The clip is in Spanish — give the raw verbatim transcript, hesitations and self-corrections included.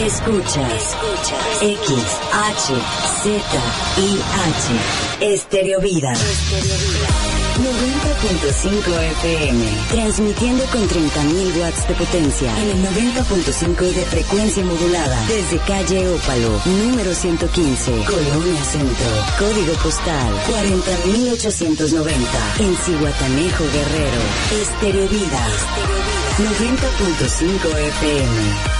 Escucha, escucha, X, H, Z, I, H, Estéreo Vida. noventa punto cinco F M, transmitiendo con treinta mil watts de potencia en el noventa punto cinco de frecuencia modulada desde calle Ópalo, número ciento quince, Colonia Centro, código postal cuarenta mil ochocientos noventa, en Zihuatanejo, Guerrero. Estéreo Vida, noventa punto cinco F M.